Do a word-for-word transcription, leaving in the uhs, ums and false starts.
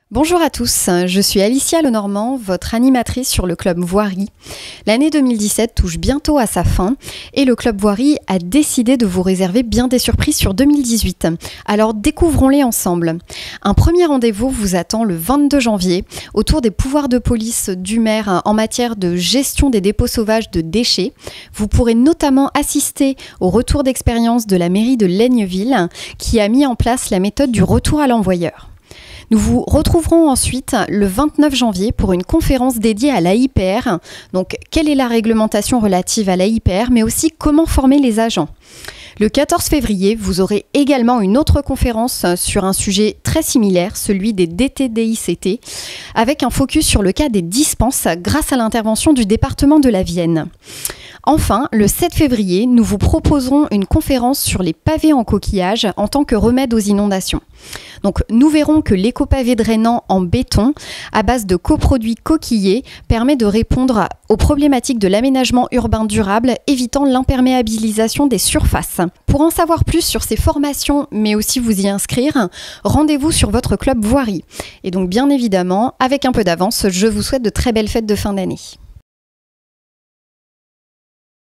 Bonjour à tous, je suis Alicia Lenormand, votre animatrice sur le Club Voirie. L'année deux mille dix-sept touche bientôt à sa fin et le Club Voirie a décidé de vous réserver bien des surprises sur deux mille dix-huit. Alors découvrons-les ensemble. Un premier rendez-vous vous attend le vingt-deux janvier autour des pouvoirs de police du maire en matière de gestion des dépôts sauvages de déchets. Vous pourrez notamment assister au retour d'expérience de la mairie de Laigneville qui a mis en place la méthode du retour à l'envoyeur. Nous vous retrouverons ensuite le vingt-neuf janvier pour une conférence dédiée à l'A I P R. Donc, quelle est la réglementation relative à l'A I P R, mais aussi comment former les agents. Le quatorze février, vous aurez également une autre conférence sur un sujet très similaire, celui des D T D I C T, avec un focus sur le cas des dispenses grâce à l'intervention du département de la Vienne. Enfin, le sept février, nous vous proposerons une conférence sur les pavés en coquillage en tant que remède aux inondations. Donc, nous verrons que l'éco-pavé drainant en béton à base de coproduits coquillés permet de répondre aux problématiques de l'aménagement urbain durable, évitant l'imperméabilisation des surfaces. Pour en savoir plus sur ces formations, mais aussi vous y inscrire, rendez-vous sur votre club Voirie. Et donc, bien évidemment, avec un peu d'avance, je vous souhaite de très belles fêtes de fin d'année.